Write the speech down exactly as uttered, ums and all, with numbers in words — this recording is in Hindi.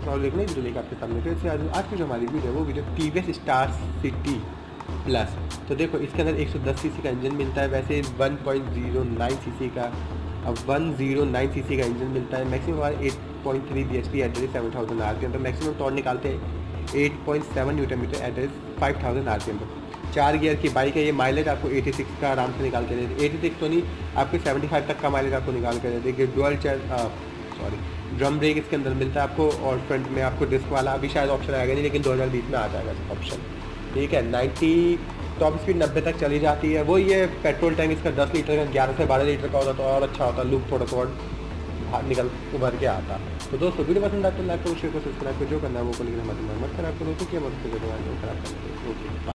और देखना वीडियो लेकर आपके सामने। तो इससे आज की जो हमारी वीडियो है वो video T V S star city plus. तो देखो इसके अंदर एक सौ दस सीसी का इंजन मिलता है, वैसे one point zero nine CC का अब वन ज़ीरो नाइन सीसी का इंजन मिलता है। मैक्सिमम हमारे eight point three B H P eight seven thousand R P M, तो मैक्सिमम टॉर्क निकालते हैं eight point seven Newton metre eight five thousand R P M पर। चार गियर की बाइक है ये। माइलेज आपको छियासी का आराम से निकाल के दे, छियासी तो नहीं आपको पचहत्तर तक का माइलेज आपको निकाल के दे। देखिए dual chair sorry drum brake इसके अंदर मिलता है आपको, और फ्रंट में आपको डिस्क वाला अभी शायद ऑप्शन आएगा नहीं, लेकिन दो हज़ार बीस में आ जाएगा ऑप्शन। ठीक है, नब्बे टॉप स्पीड नब्बे तक चली जाती है। वो ये पेट्रोल टैंक इसका दस लीटर का ग्यारह से बारह लीटर का होता तो और अच्छा होता, लुक थोड़ा थोड़ा बाहर निकल उभर के आता। तो दोस्तों वीडियो पसंद आते हैं लाइक करो, शेयर करो, सब्सक्राइब करो, जो करना है वो को, लेकिन हमारी मत खराब करो तो क्या मत करो, खराब करो। ओके।